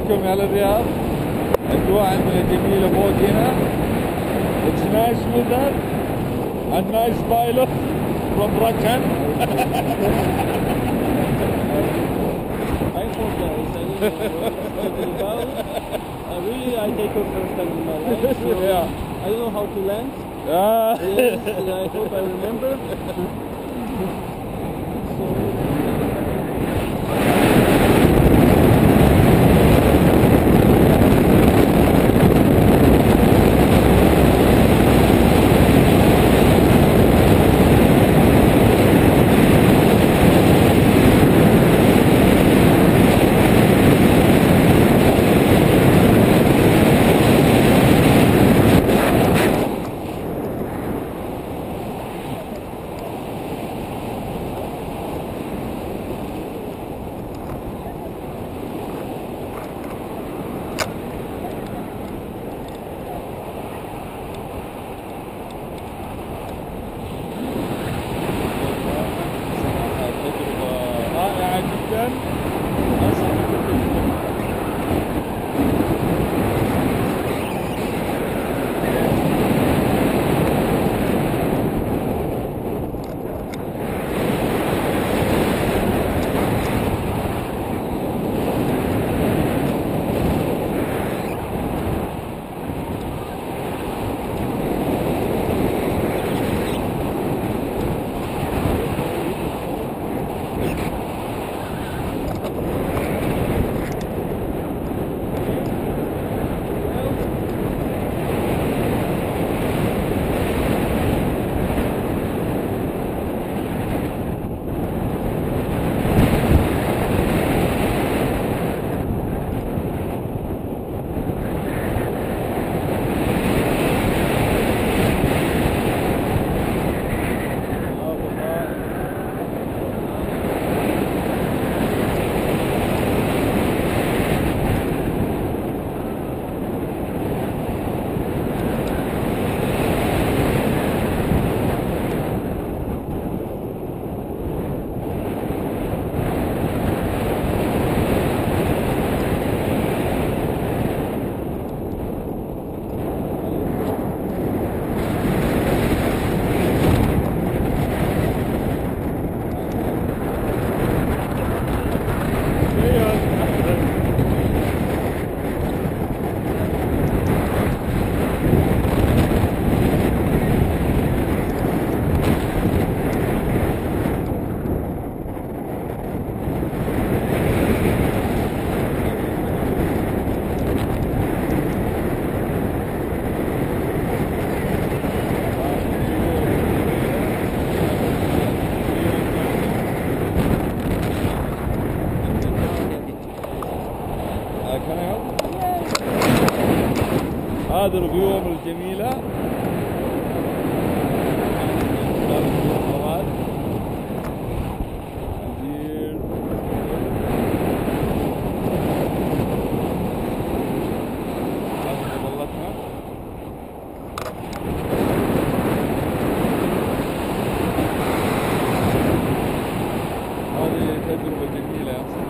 عليكم يا الرياض. اجواء عندنا جميله فوق هنا. It's nice weather and nice pilot from Rakan. I forgot. Really, I take your first time in my life. So Yeah. I don't know how to land. Ah. Yes, I hope I remember. رائعة جدا. هذا الغيوم الجميلة. هذه تجربة جميلة.